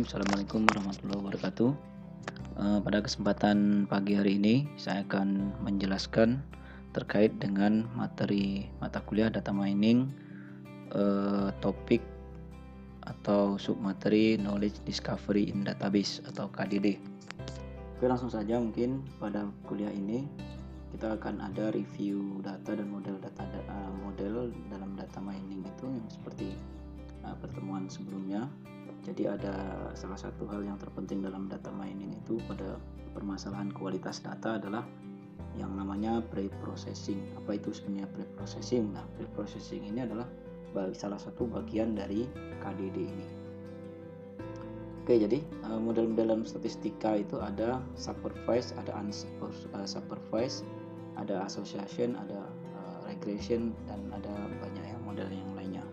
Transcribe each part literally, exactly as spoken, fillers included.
Assalamualaikum warahmatullahi wabarakatuh. Uh, pada kesempatan pagi hari ini saya akan menjelaskan terkait dengan materi mata kuliah data mining, uh, topik atau submateri knowledge discovery in database atau K D D. Oke, langsung saja. Mungkin pada kuliah ini kita akan ada review data dan model data uh, model dalam data mining itu yang seperti uh, pertemuan sebelumnya. Jadi ada salah satu hal yang terpenting dalam data mining itu pada permasalahan kualitas data adalah yang namanya pre-processing. Apa itu sebenarnya pre-processing? Nah, pre-processing ini adalah salah satu bagian dari K D D ini. Oke, jadi model-model dalam statistika itu ada supervised, ada unsupervised, ada association, ada regression, dan ada banyak yang model yang lainnya.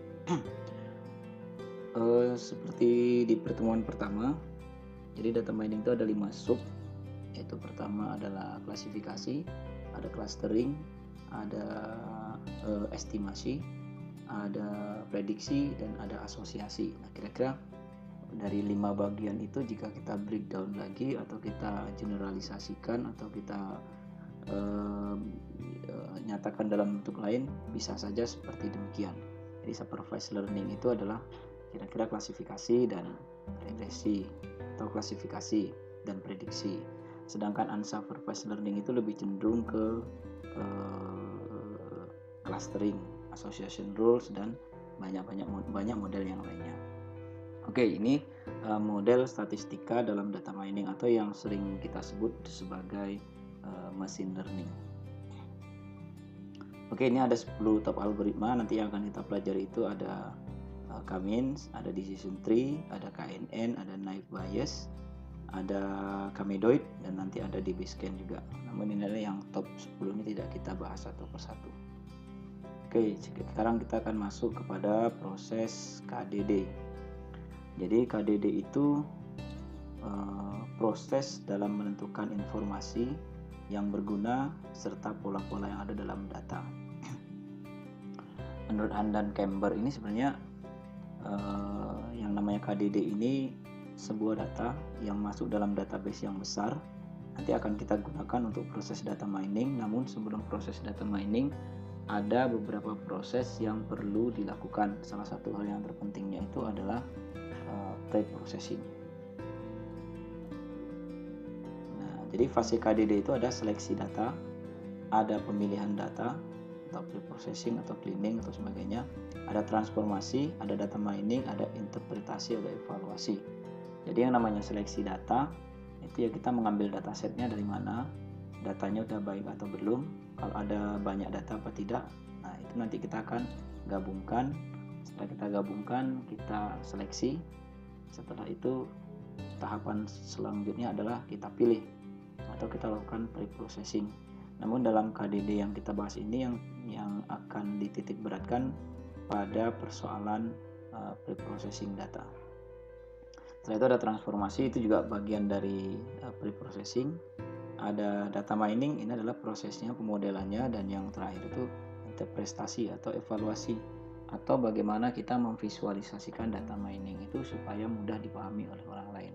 Uh, seperti di pertemuan pertama, jadi data mining itu ada lima sub, yaitu pertama adalah klasifikasi, ada clustering, ada uh, estimasi, ada prediksi, dan ada asosiasi. Nah, kira-kira dari lima bagian itu jika kita breakdown lagi atau kita generalisasikan atau kita uh, uh, nyatakan dalam bentuk lain, bisa saja seperti demikian. Jadi supervised learning itu adalah kira-kira klasifikasi dan regresi atau klasifikasi dan prediksi. Sedangkan unsupervised learning itu lebih cenderung ke uh, clustering, association rules, dan banyak-banyak banyak model yang lainnya. Oke, ini uh, model statistika dalam data mining atau yang sering kita sebut sebagai uh, machine learning. Oke, ini ada sepuluh top algoritma nanti yang akan kita pelajari. Itu ada K-means, ada decision tree, ada K N N, ada naive Bayes, ada Kamedoid, dan nanti ada D B scan juga. Namun ini adalah yang top sepuluh, ini tidak kita bahas satu persatu. Oke, sekarang kita akan masuk kepada proses K D D. Jadi K D D itu uh, proses dalam menentukan informasi yang berguna serta pola-pola yang ada dalam data. Menurut Handan Camber ini sebenarnya Uh, yang namanya K D D ini sebuah data yang masuk dalam database yang besar, nanti akan kita gunakan untuk proses data mining. Namun sebelum proses data mining ada beberapa proses yang perlu dilakukan. Salah satu hal yang terpentingnya itu adalah uh, pre-processing. Nah, jadi fase K D D itu ada seleksi data, ada pemilihan data atau pre-processing atau cleaning atau sebagainya, ada transformasi, ada data mining, ada interpretasi, ada evaluasi. Jadi yang namanya seleksi data itu ya kita mengambil datasetnya dari mana, datanya udah baik atau belum, kalau ada banyak data apa tidak. Nah, itu nanti kita akan gabungkan. Setelah kita gabungkan, kita seleksi. Setelah itu tahapan selanjutnya adalah kita pilih atau kita lakukan pre-processing. Namun dalam K D D yang kita bahas ini yang yang akan dititik beratkan pada persoalan uh, pre-processing data. Setelah itu ada transformasi, itu juga bagian dari uh, pre-processing. Ada data mining, ini adalah prosesnya, pemodelannya, dan yang terakhir itu interpretasi atau evaluasi, atau bagaimana kita memvisualisasikan data mining itu supaya mudah dipahami oleh orang lain.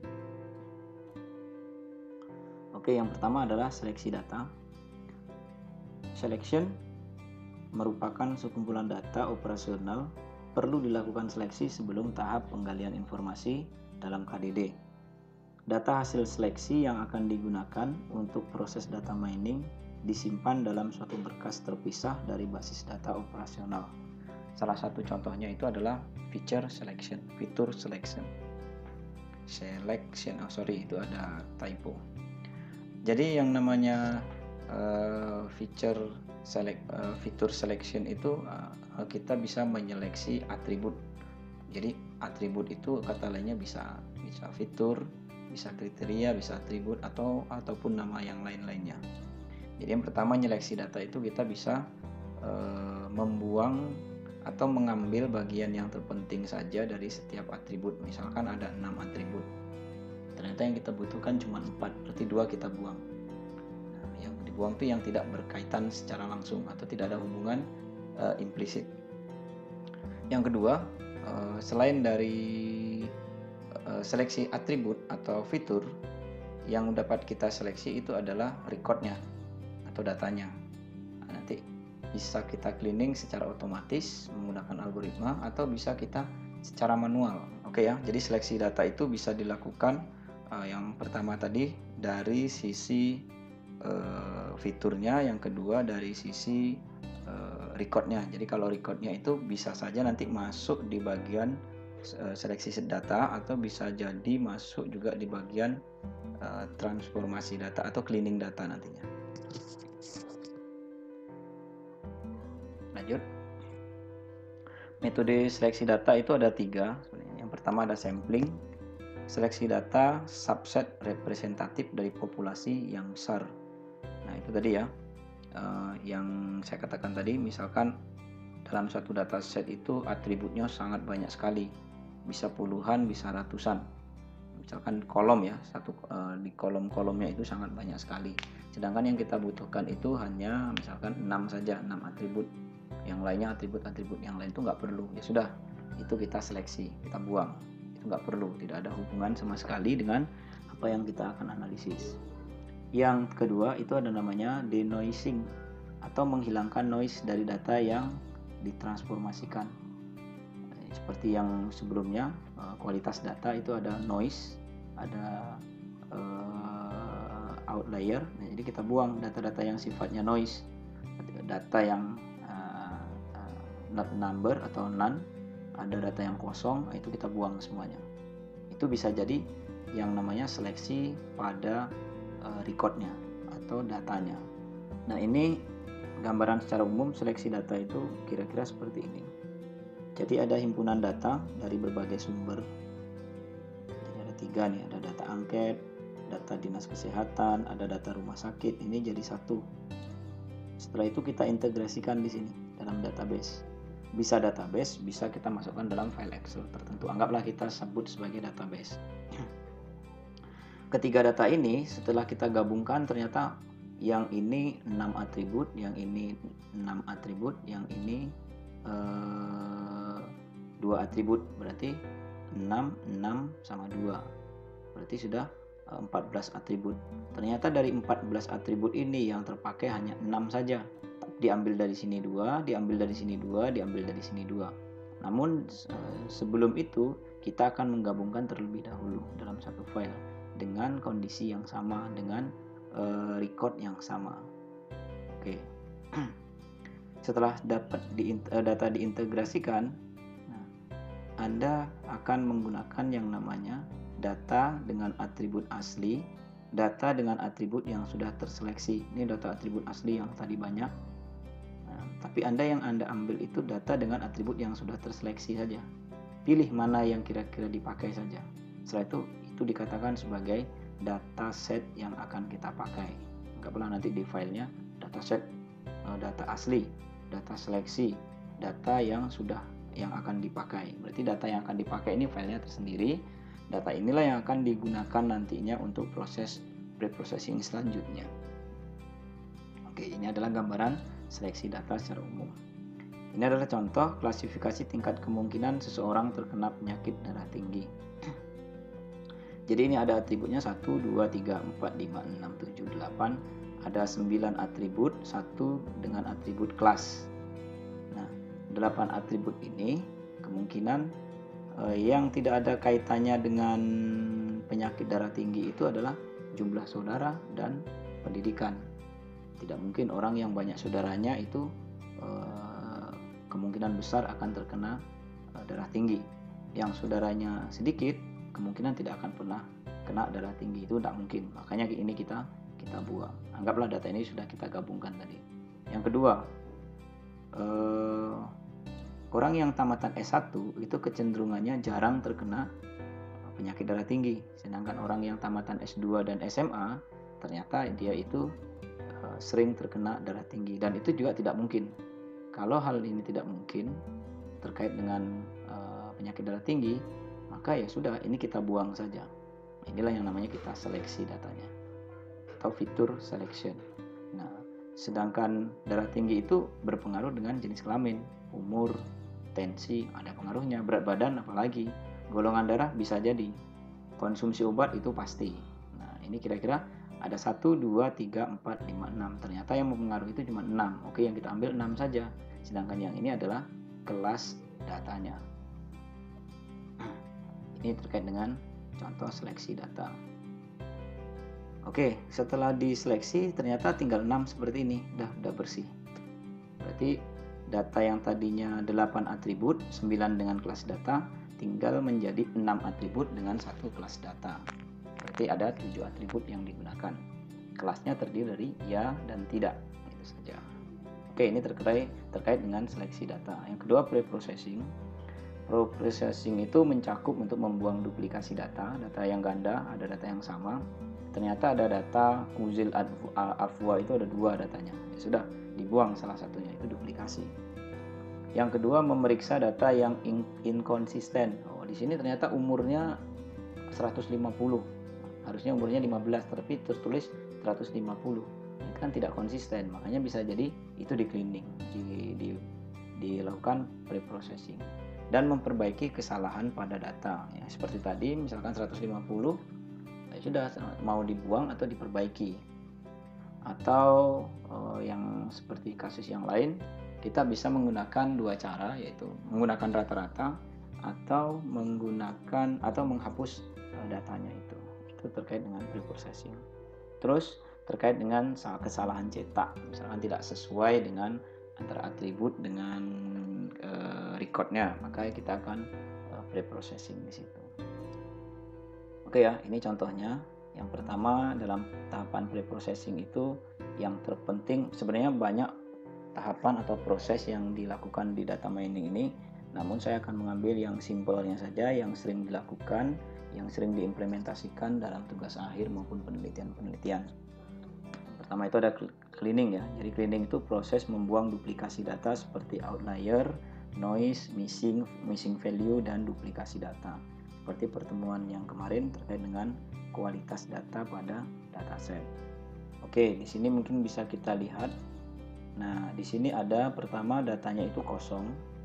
Oke, yang pertama adalah seleksi data. Selection merupakan sekumpulan data operasional, perlu dilakukan seleksi sebelum tahap penggalian informasi dalam K D D. Data hasil seleksi yang akan digunakan untuk proses data mining disimpan dalam suatu berkas terpisah dari basis data operasional. Salah satu contohnya itu adalah feature selection, fitur selection. Selection, oh sorry itu ada typo. Jadi yang namanya Uh, feature select uh, fitur selection itu uh, kita bisa menyeleksi atribut. Jadi atribut itu kata lainnya bisa bisa fitur, bisa kriteria, bisa atribut atau ataupun nama yang lain-lainnya. Jadi yang pertama nyeleksi data itu kita bisa uh, membuang atau mengambil bagian yang terpenting saja dari setiap atribut. Misalkan ada enam atribut. Ternyata yang kita butuhkan cuma empat, berarti dua kita buang. Yang dibuang itu yang tidak berkaitan secara langsung atau tidak ada hubungan uh, implisit. Yang kedua, uh, selain dari uh, seleksi atribut atau fitur yang dapat kita seleksi itu adalah recordnya atau datanya. Nah, nanti bisa kita cleaning secara otomatis menggunakan algoritma atau bisa kita secara manual. Oke ya, jadi seleksi data itu bisa dilakukan uh, yang pertama tadi dari sisi uh, fiturnya, yang kedua dari sisi uh, recordnya. Jadi kalau recordnya itu bisa saja nanti masuk di bagian uh, seleksi data atau bisa jadi masuk juga di bagian uh, transformasi data atau cleaning data nantinya. Lanjut. Metode seleksi data itu ada tiga sebenarnya. Yang pertama ada sampling, seleksi data subset representatif dari populasi yang besar. Nah itu tadi ya, uh, yang saya katakan tadi, misalkan dalam satu dataset itu atributnya sangat banyak sekali, bisa puluhan, bisa ratusan. Misalkan kolom ya, satu uh, di kolom-kolomnya itu sangat banyak sekali. Sedangkan yang kita butuhkan itu hanya misalkan enam saja, enam atribut. Yang lainnya atribut-atribut yang lain itu nggak perlu. Ya sudah, itu kita seleksi, kita buang. Itu nggak perlu, tidak ada hubungan sama sekali dengan apa yang kita akan analisis. Yang kedua itu ada namanya denoising atau menghilangkan noise dari data yang ditransformasikan. Seperti yang sebelumnya, kualitas data itu ada noise, ada uh, outlier. Nah, jadi kita buang data-data yang sifatnya noise, data yang uh, uh, not number atau none, ada data yang kosong, itu kita buang semuanya. Itu bisa jadi yang namanya seleksi pada uh, recordnya atau datanya. Nah ini gambaran secara umum seleksi data itu kira-kira seperti ini. Jadi ada himpunan data dari berbagai sumber. Jadi ada tiga nih, ada data angket, data dinas kesehatan, ada data rumah sakit. Ini jadi satu. Setelah itu kita integrasikan di sini dalam database. Bisa database, bisa kita masukkan dalam file Excel tertentu. Anggaplah kita sebut sebagai database. Ketiga data ini setelah kita gabungkan ternyata yang ini enam atribut, yang ini enam atribut, yang ini dua atribut, berarti enam, enam sama dua, berarti sudah empat belas atribut. Ternyata dari empat belas atribut ini yang terpakai hanya enam saja, diambil dari sini dua, diambil dari sini dua, diambil dari sini dua. Namun sebelum itu kita akan menggabungkan terlebih dahulu dalam satu file dengan kondisi yang sama, dengan uh, record yang sama. Oke. Setelah dapat di, uh, data diintegrasikan, nah, Anda akan menggunakan yang namanya data dengan atribut asli, data dengan atribut yang sudah terseleksi. Ini data atribut asli yang tadi banyak. Nah, tapi Anda yang Anda ambil itu data dengan atribut yang sudah terseleksi saja. Pilih mana yang kira-kira dipakai saja. Setelah itu, itu dikatakan sebagai dataset yang akan kita pakai. Anggaplah nanti di filenya dataset, uh, data asli, data seleksi, data yang sudah yang akan dipakai. Berarti data yang akan dipakai ini filenya tersendiri. Data inilah yang akan digunakan nantinya untuk proses preprocessing selanjutnya. Oke, ini adalah gambaran seleksi data secara umum. Ini adalah contoh klasifikasi tingkat kemungkinan seseorang terkena penyakit darah tinggi. Jadi ini ada atributnya satu, dua, tiga, empat, lima, enam, tujuh, delapan. Ada sembilan atribut, satu dengan atribut kelas. Nah, delapan atribut ini kemungkinan eh, yang tidak ada kaitannya dengan penyakit darah tinggi itu adalah jumlah saudara dan pendidikan. Tidak mungkin orang yang banyak saudaranya itu eh, kemungkinan besar akan terkena eh, darah tinggi. Yang saudaranya sedikit, kemungkinan tidak akan pernah kena darah tinggi, itu tidak mungkin. Makanya ini kita kita buang. Anggaplah data ini sudah kita gabungkan tadi. Yang kedua, eh, orang yang tamatan S satu itu kecenderungannya jarang terkena penyakit darah tinggi. Sedangkan orang yang tamatan S dua dan S M A ternyata dia itu eh, sering terkena darah tinggi. Dan itu juga tidak mungkin. Kalau hal ini tidak mungkin terkait dengan eh, penyakit darah tinggi, maka ya sudah, ini kita buang saja. Inilah yang namanya kita seleksi datanya atau fitur selection. Nah, sedangkan darah tinggi itu berpengaruh dengan jenis kelamin, umur, tensi, ada pengaruhnya, berat badan apalagi, golongan darah bisa jadi. konsumsi obat itu pasti. Nah, ini kira-kira ada satu, dua, tiga, empat, lima, enam. Ternyata yang mempengaruhi itu cuma enam. Oke, yang kita ambil enam saja. Sedangkan yang ini adalah kelas datanya. Ini terkait dengan contoh seleksi data. Oke, setelah diseleksi ternyata tinggal enam seperti ini. Udah, udah bersih. Berarti data yang tadinya delapan atribut, sembilan dengan kelas data, tinggal menjadi enam atribut dengan satu kelas data. Berarti ada tujuh atribut yang digunakan. Kelasnya terdiri dari ya dan tidak. Itu saja. Oke, ini terkait terkait dengan seleksi data. Yang kedua, pre-processing. Pre-processing itu mencakup untuk membuang duplikasi data, data yang ganda, ada data yang sama. Ternyata ada data Uzil Afwa itu ada dua datanya. Ya sudah, dibuang salah satunya, itu duplikasi. Yang kedua, memeriksa data yang in inkonsisten. Oh, di sini ternyata umurnya seratus lima puluh. Harusnya umurnya lima belas, tapi tertulis seratus lima puluh. Itu kan tidak konsisten, makanya bisa jadi itu di cleaning, di, di, dilakukan pre-processing dan memperbaiki kesalahan pada data. Ya, seperti tadi, misalkan seratus lima puluh, ya sudah mau dibuang atau diperbaiki. Atau eh, yang seperti kasus yang lain, kita bisa menggunakan dua cara, yaitu menggunakan rata-rata atau menggunakan atau menghapus eh, datanya itu. Itu terkait dengan pre-processing. Terus terkait dengan kesalahan cetak, misalkan tidak sesuai dengan antara atribut dengan uh, recordnya, maka kita akan uh, pre-processing di situ. Oke ya, ini contohnya. Yang pertama, dalam tahapan pre-processing itu yang terpenting, sebenarnya banyak tahapan atau proses yang dilakukan di data mining ini, namun saya akan mengambil yang simpelnya saja, yang sering dilakukan, yang sering diimplementasikan dalam tugas akhir maupun penelitian-penelitian. Pertama itu ada cleaning ya. Jadi cleaning itu proses membuang duplikasi data seperti outlier, noise, missing, missing value, dan duplikasi data. Seperti pertemuan yang kemarin terkait dengan kualitas data pada dataset. Oke, di sini mungkin bisa kita lihat. Nah, di sini ada pertama datanya itu kosong.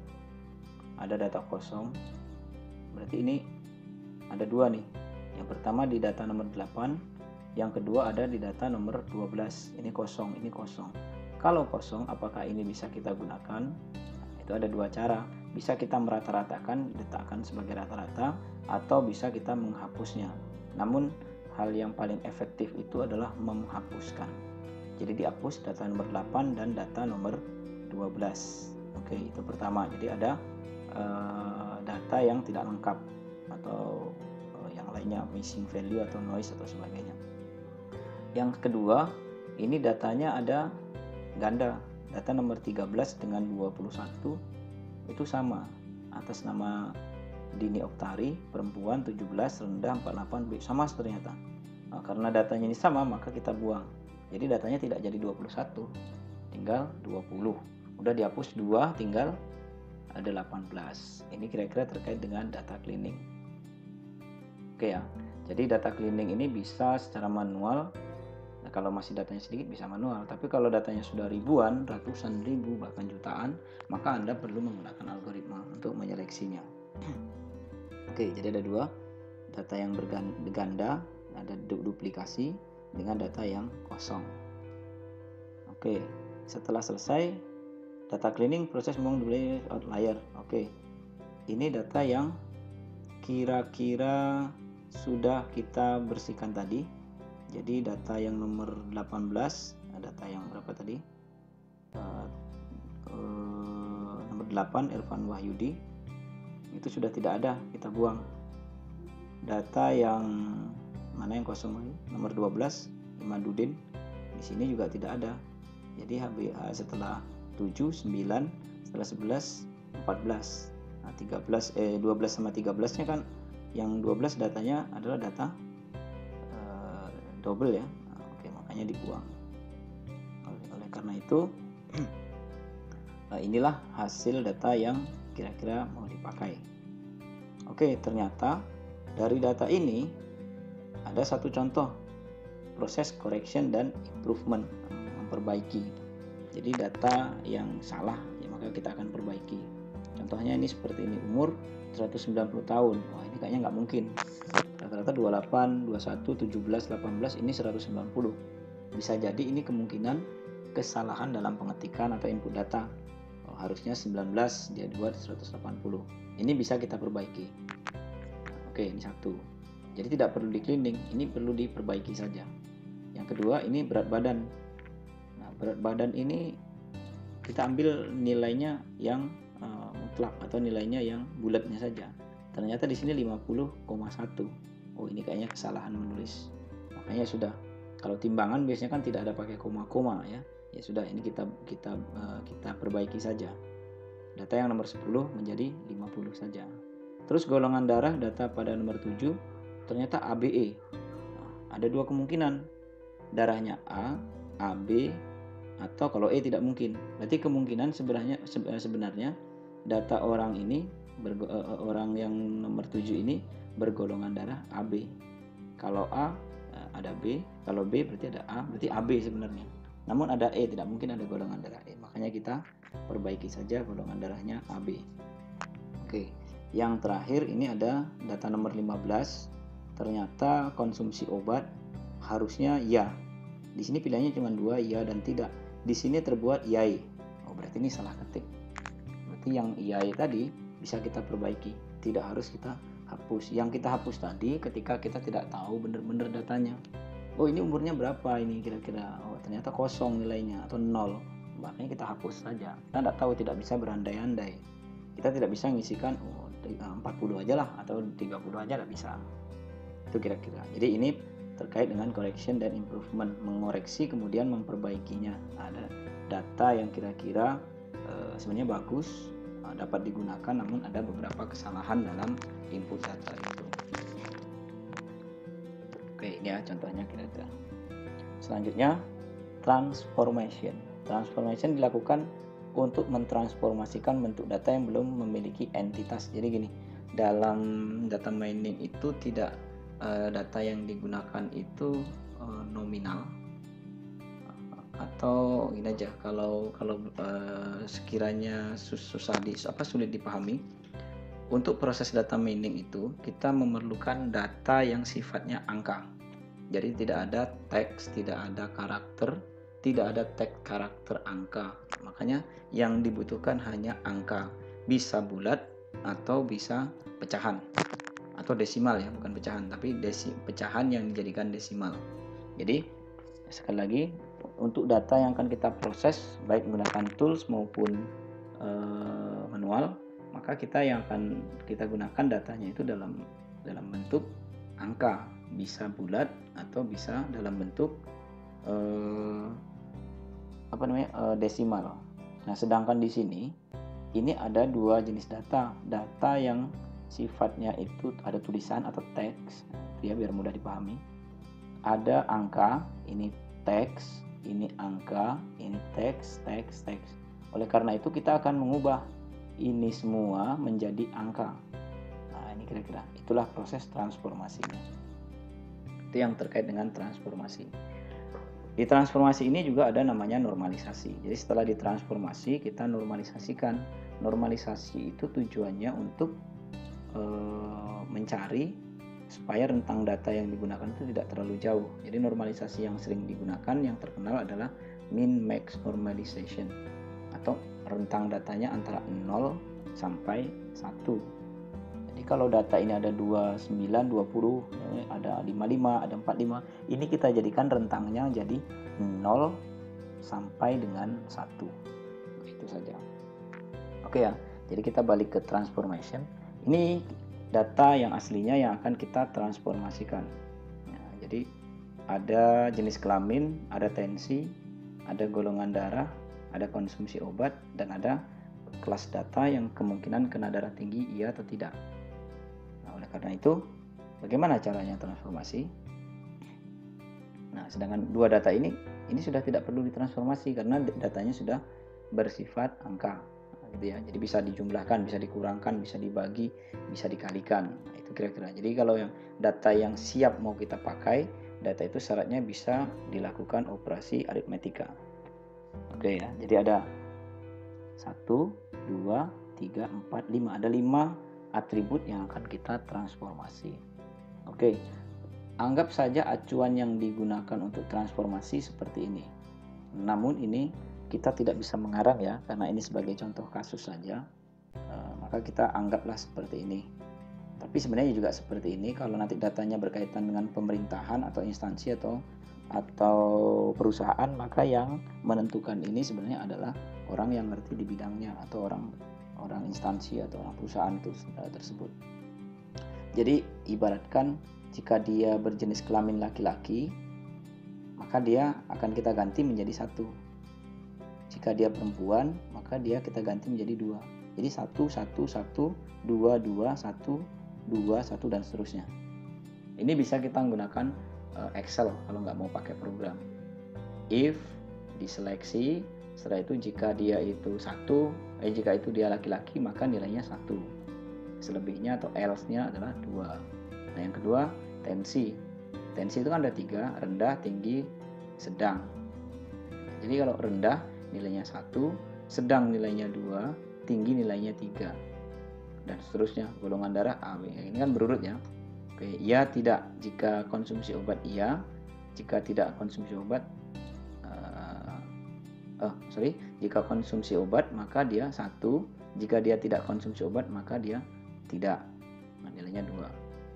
Ada data kosong. Berarti ini ada dua nih. Yang pertama di data nomor delapan, yang kedua ada di data nomor dua belas. Ini kosong, ini kosong. Kalau kosong, apakah ini bisa kita gunakan? Itu ada dua cara. Bisa kita merata-ratakan, letakkan sebagai rata-rata, atau bisa kita menghapusnya. Namun hal yang paling efektif itu adalah menghapuskan. Jadi dihapus data nomor delapan dan data nomor dua belas. Oke, itu pertama. Jadi ada uh, data yang tidak lengkap atau uh, yang lainnya, missing value atau noise atau sebagainya. Yang kedua, ini datanya ada ganda. Data nomor tiga belas dengan dua puluh satu itu sama. Atas nama Dini Oktari, perempuan, tujuh belas, rendah, empat puluh delapan, B. Sama ternyata. Nah, karena datanya ini sama, maka kita buang. Jadi datanya tidak jadi dua puluh satu, tinggal dua puluh. Udah dihapus dua, tinggal ada delapan belas. Ini kira-kira terkait dengan data cleaning. Oke ya, jadi data cleaning ini bisa secara manual. Nah, kalau masih datanya sedikit bisa manual, tapi kalau datanya sudah ribuan, ratusan ribu, bahkan jutaan, maka Anda perlu menggunakan algoritma untuk menyeleksinya. Oke, jadi ada dua, data yang berganda, ada duplikasi, dengan data yang kosong. Oke, setelah selesai data cleaning, proses membuang duplikasi outlier. Oke, ini data yang kira-kira sudah kita bersihkan tadi. Jadi data yang nomor delapan belas, data yang berapa tadi? Uh, uh, nomor delapan, Irfan Wahyudi, itu sudah tidak ada, kita buang. Data yang mana yang kosong lagi? Nomor dua belas, Imadudin, di sini juga tidak ada. Jadi H B A setelah tujuh, sembilan, setelah sebelas, empat belas. Nah, tiga belas eh dua belas sama tiga belas nya kan, yang dua belas datanya adalah data uh, double ya. Nah, oke, makanya dibuang. Oleh, oleh karena itu uh, inilah hasil data yang kira-kira mau dipakai. Oke, ternyata dari data ini ada satu contoh proses correction dan improvement, memperbaiki. Jadi data yang salah ya maka kita akan perbaiki. Contohnya ini seperti ini, umur seratus sembilan puluh tahun. Wah, ini kayaknya nggak mungkin. Rata-rata rata-rata dua puluh delapan, dua puluh satu, tujuh belas, delapan belas, ini seratus sembilan puluh. Bisa jadi ini kemungkinan kesalahan dalam pengetikan atau input data. Oh, harusnya sembilan belas, dia buat seratus delapan puluh. Ini bisa kita perbaiki. Oke, ini satu. Jadi tidak perlu di cleaning, ini perlu diperbaiki saja. Yang kedua, ini berat badan. Nah, berat badan ini kita ambil nilainya yang uh, mutlak atau nilainya yang bulatnya saja. Ternyata di sini lima puluh koma satu. Oh, ini kayaknya kesalahan menulis. Makanya sudah, kalau timbangan biasanya kan tidak ada pakai koma-koma ya. Ya sudah, ini kita kita uh, kita perbaiki saja. Data yang nomor sepuluh menjadi lima puluh saja. Terus golongan darah data pada nomor tujuh ternyata A B E. Nah, ada dua kemungkinan. Darahnya A, A B, atau kalau E tidak mungkin. Berarti kemungkinan sebenarnya sebenarnya data orang ini bergo, uh, orang yang nomor tujuh ini bergolongan darah A B. Kalau A uh, ada B, kalau B berarti ada A, berarti A B sebenarnya. Namun ada E, tidak mungkin ada golongan darah E. Makanya kita perbaiki saja golongan darahnya A B. Oke. Yang terakhir ini ada data nomor lima belas. Ternyata konsumsi obat harusnya ya. Di sini pilihannya cuma dua, ya dan tidak. Di sini terbuat yai. Oh, berarti ini salah ketik. Berarti yang yai tadi bisa kita perbaiki. Tidak harus kita hapus. Yang kita hapus tadi ketika kita tidak tahu benar-benar datanya. Oh, ini umurnya berapa ini kira-kira? Oh, ternyata kosong nilainya atau nol. Makanya kita hapus saja. Kita tidak tahu, tidak bisa berandai-andai. Kita tidak bisa ngisikan oh, empat puluh aja lah atau tiga puluh aja, tidak bisa. Itu kira-kira. Jadi ini terkait dengan correction dan improvement, mengoreksi kemudian memperbaikinya. Ada data yang kira-kira e, sebenarnya bagus, e, dapat digunakan, namun ada beberapa kesalahan dalam input data itu. Oke, ini ya contohnya kira-kira. Selanjutnya transformation. Transformation dilakukan untuk mentransformasikan bentuk data yang belum memiliki entitas. Jadi gini, dalam data mining itu tidak data yang digunakan itu uh, nominal atau ini aja, kalau kalau uh, sekiranya sus susah di apa sulit dipahami, untuk proses data mining itu kita memerlukan data yang sifatnya angka. Jadi tidak ada teks, tidak ada karakter, tidak ada teks karakter angka. Makanya yang dibutuhkan hanya angka, bisa bulat atau bisa pecahan atau desimal ya, bukan pecahan tapi desi, pecahan yang dijadikan desimal. Jadi sekali lagi, untuk data yang akan kita proses baik menggunakan tools maupun e, manual, maka kita yang akan kita gunakan datanya itu dalam dalam bentuk angka, bisa bulat atau bisa dalam bentuk e, apa namanya e, desimal. Nah, sedangkan di sini ini ada dua jenis data, data yang sifatnya itu ada tulisan atau teks ya, biar mudah dipahami. Ada angka, ini teks, ini angka, ini teks, teks, teks. Oleh karena itu kita akan mengubah ini semua menjadi angka. Nah, ini kira-kira itulah proses transformasinya. Itu yang terkait dengan transformasi. Di transformasi ini juga ada namanya normalisasi. Jadi setelah ditransformasi kita normalisasikan. Normalisasi itu tujuannya untuk mencari supaya rentang data yang digunakan itu tidak terlalu jauh. Jadi normalisasi yang sering digunakan yang terkenal adalah min max normalization, atau rentang datanya antara nol sampai satu. Jadi kalau data ini ada dua puluh sembilan, dua puluh, ada lima puluh lima, ada empat puluh lima, ini kita jadikan rentangnya jadi nol sampai dengan satu. Itu saja. Oke ya. Jadi kita balik ke transformation. Ini data yang aslinya yang akan kita transformasikan. Nah, jadi ada jenis kelamin, ada tensi, ada golongan darah, ada konsumsi obat, dan ada kelas data yang kemungkinan kena darah tinggi iya atau tidak. Nah, oleh karena itu, bagaimana caranya transformasi? Nah, sedangkan dua data ini, ini sudah tidak perlu ditransformasi karena datanya sudah bersifat angka. Gitu ya. Jadi bisa dijumlahkan, bisa dikurangkan, bisa dibagi, bisa dikalikan. Nah, itu kira-kira. Jadi kalau yang data yang siap mau kita pakai, data itu syaratnya bisa dilakukan operasi aritmetika. Oke ya. Jadi ada satu, dua, tiga, empat, lima. Ada lima atribut yang akan kita transformasi. Oke, anggap saja acuan yang digunakan untuk transformasi seperti ini. Namun ini kita tidak bisa mengarang ya, karena ini sebagai contoh kasus saja. E, maka kita anggaplah seperti ini. Tapi sebenarnya juga seperti ini kalau nanti datanya berkaitan dengan pemerintahan atau instansi atau atau perusahaan, maka yang menentukan ini sebenarnya adalah orang yang ngerti di bidangnya atau orang orang instansi atau orang perusahaan itu tersebut. Jadi ibaratkan jika dia berjenis kelamin laki-laki, maka dia akan kita ganti menjadi satu. Jika dia perempuan, maka dia kita ganti menjadi dua. Jadi satu, satu, satu, dua, dua, satu, dua, satu, dan seterusnya. Ini bisa kita menggunakan uh, Excel kalau nggak mau pakai program. If diseleksi, setelah itu jika dia itu satu, eh jika itu dia laki-laki, maka nilainya satu. Selebihnya atau else-nya adalah dua. Nah yang kedua, tensi. Tensi itu kan ada tiga, rendah, tinggi, sedang. Jadi kalau rendah nilainya satu, sedang nilainya dua, tinggi nilainya tiga. Dan seterusnya, golongan darah A B. Ini kan berurut ya. Oke, iya tidak jika konsumsi obat iya, jika tidak konsumsi obat uh, oh sorry, jika konsumsi obat maka dia satu, jika dia tidak konsumsi obat maka dia tidak. Nah, nilainya dua.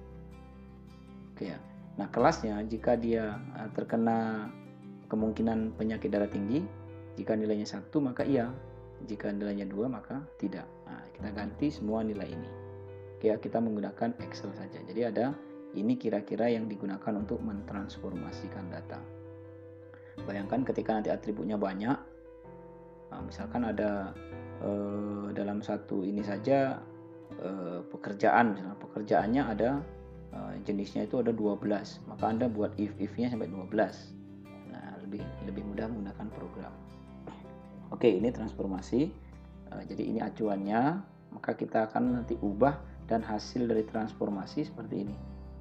Oke ya. Nah, kelasnya jika dia uh, terkena kemungkinan penyakit darah tinggi, jika nilainya satu maka iya, jika nilainya dua maka tidak. Nah, kita ganti semua nilai ini. Oke, kita menggunakan Excel saja. Jadi ada ini kira-kira yang digunakan untuk mentransformasikan data. Bayangkan ketika nanti atributnya banyak, nah, misalkan ada eh, dalam satu ini saja eh, pekerjaan, misalnya pekerjaannya ada eh, jenisnya itu ada dua belas, maka Anda buat if-if-nya sampai dua belas. Nah, lebih lebih mudah menggunakan program. Oke, ini transformasi. Uh, jadi ini acuannya, maka kita akan nanti ubah dan hasil dari transformasi seperti ini.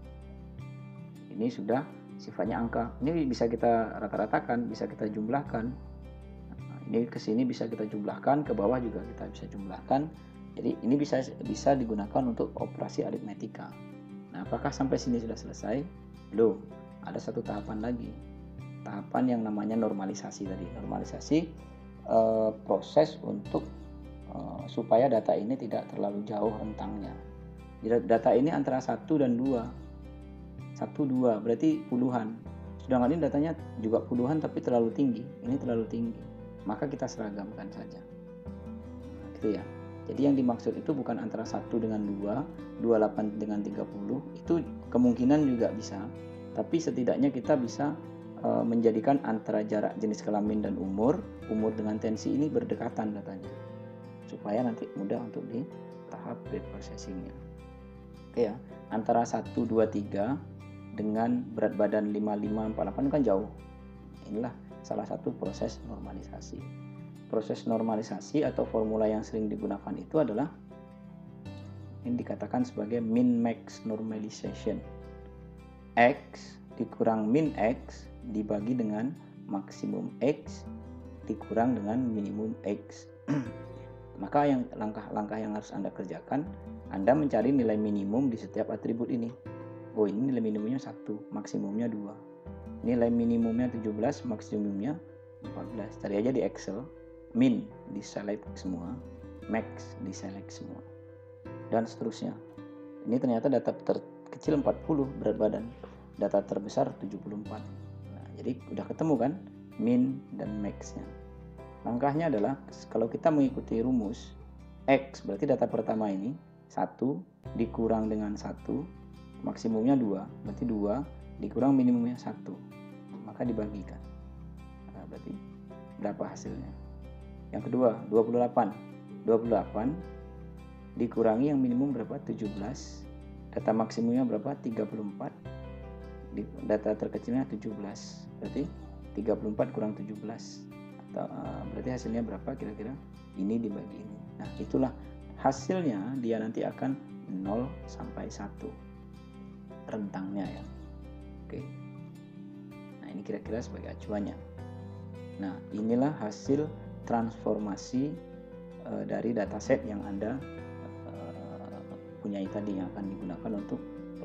Ini sudah sifatnya angka. Ini bisa kita rata-ratakan, bisa kita jumlahkan. Nah, ini ke sini bisa kita jumlahkan, ke bawah juga kita bisa jumlahkan. Jadi ini bisa bisa digunakan untuk operasi aritmetika. Nah, apakah sampai sini sudah selesai? Belum. Ada satu tahapan lagi. Tahapan yang namanya normalisasi tadi. Normalisasi Uh, proses untuk uh, supaya data ini tidak terlalu jauh rentangnya. Jadi data ini antara satu dan dua. satu, dua berarti puluhan. Sedangkan ini datanya juga puluhan tapi terlalu tinggi. Ini terlalu tinggi. Maka kita seragamkan saja. Nah, gitu ya. Jadi yang dimaksud itu bukan antara satu dengan dua, dua puluh delapan dengan tiga puluh. Itu kemungkinan juga bisa. Tapi setidaknya kita bisa menjadikan antara jarak jenis kelamin dan umur, umur dengan tensi ini berdekatan datanya, supaya nanti mudah untuk di tahap preprocessingnya. Oke ya, antara satu, dua, tiga dengan berat badan lima, lima, empat, delapan kan jauh. Inilah salah satu proses normalisasi. Proses normalisasi atau formula yang sering digunakan itu adalah ini dikatakan sebagai min-max normalization. X dikurang min X dibagi dengan maksimum X dikurang dengan minimum X. Maka yang langkah-langkah yang harus Anda kerjakan, Anda mencari nilai minimum di setiap atribut ini. Oh, ini nilai minimumnya satu, maksimumnya dua. Nilai minimumnya tujuh belas, maksimumnya empat belas. Cari aja di Excel. Min di select semua, max di select semua. Dan seterusnya. Ini ternyata data terkecil empat puluh berat badan. Data terbesar tujuh puluh empat. Nah, jadi udah ketemu kan min dan max-nya. Langkahnya adalah kalau kita mengikuti rumus X berarti data pertama ini satu dikurang dengan satu, maksimumnya dua, berarti dua dikurang minimumnya satu, maka dibagikan. Nah, berarti berapa hasilnya? Yang kedua dua puluh delapan. dua puluh delapan dikurangi yang minimum berapa? tujuh belas. Data maksimumnya berapa? tiga puluh empat. Data terkecilnya tujuh belas, berarti tiga puluh empat kurang tujuh belas, atau uh, berarti hasilnya berapa kira-kira? Ini dibagi ini. Nah, itulah hasilnya, dia nanti akan nol sampai satu rentangnya ya. Oke. Nah, ini kira-kira sebagai acuannya. Nah, inilah hasil transformasi uh, dari dataset yang Anda uh, punyai tadi yang akan digunakan untuk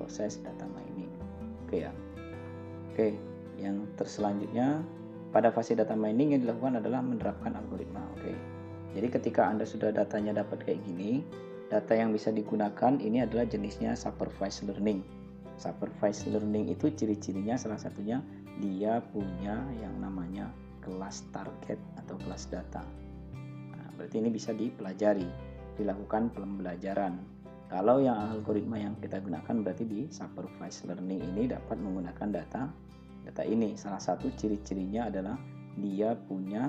proses data mining. Oke ya. Oke, yang terselanjutnya pada fase data mining yang dilakukan adalah menerapkan algoritma. Oke. Jadi ketika Anda sudah datanya dapat kayak gini, data yang bisa digunakan ini adalah jenisnya supervised learning. Supervised learning itu ciri-cirinya salah satunya dia punya yang namanya kelas target atau kelas data. Nah, berarti ini bisa dipelajari, dilakukan pembelajaran. Kalau yang algoritma yang kita gunakan berarti di supervised learning ini dapat menggunakan data data ini. Salah satu ciri-cirinya adalah dia punya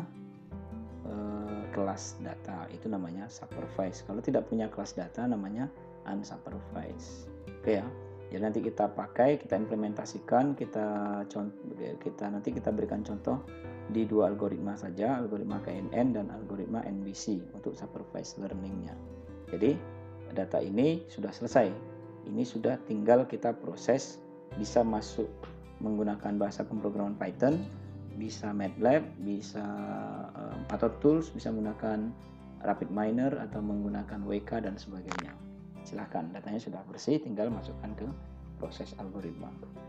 eh, kelas data, itu namanya supervised. Kalau tidak punya kelas data namanya unsupervised. Oke ya. Jadi nanti kita pakai, kita implementasikan, kita contoh, kita nanti kita berikan contoh di dua algoritma saja, algoritma K N N dan algoritma N B C untuk supervised learning-nya. Jadi data ini sudah selesai. Ini sudah tinggal kita proses, bisa masuk menggunakan bahasa pemrograman Python, bisa MATLAB, bisa um, atau tools, bisa menggunakan RapidMiner atau menggunakan W K dan sebagainya. Silahkan, datanya sudah bersih, tinggal masukkan ke proses algoritma.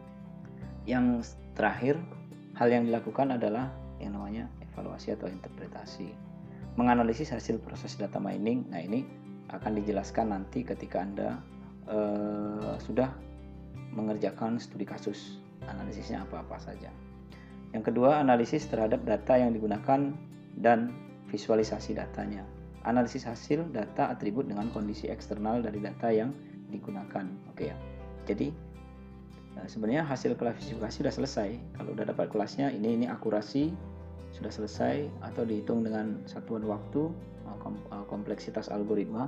Yang terakhir, hal yang dilakukan adalah yang namanya evaluasi atau interpretasi. Menganalisis hasil proses data mining. Nah, ini akan dijelaskan nanti ketika Anda eh, sudah mengerjakan studi kasus. Analisisnya apa-apa saja. Yang kedua, analisis terhadap data yang digunakan dan visualisasi datanya. Analisis hasil data atribut dengan kondisi eksternal dari data yang digunakan. Oke ya. Jadi sebenarnya hasil klasifikasi sudah selesai. Kalau sudah dapat kelasnya, ini ini akurasi sudah selesai atau dihitung dengan satuan waktu, kompleksitas algoritma.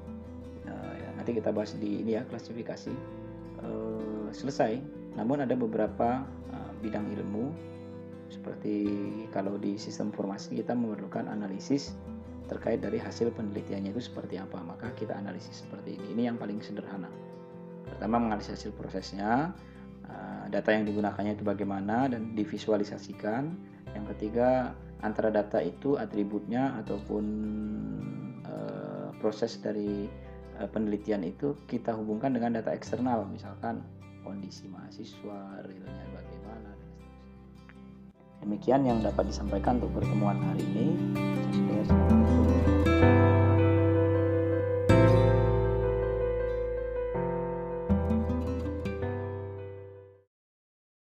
Nanti kita bahas di ini ya, klasifikasi. Selesai. Namun ada beberapa bidang ilmu seperti kalau di sistem informasi kita memerlukan analisis terkait dari hasil penelitiannya itu seperti apa, maka kita analisis seperti ini. Ini yang paling sederhana. Pertama, menganalisis hasil prosesnya, data yang digunakannya itu bagaimana dan divisualisasikan. Yang ketiga, antara data itu atributnya ataupun uh, proses dari uh, penelitian itu kita hubungkan dengan data eksternal, misalkan kondisi mahasiswa, realnya bagaimana. Demikian yang dapat disampaikan untuk pertemuan hari ini. Saya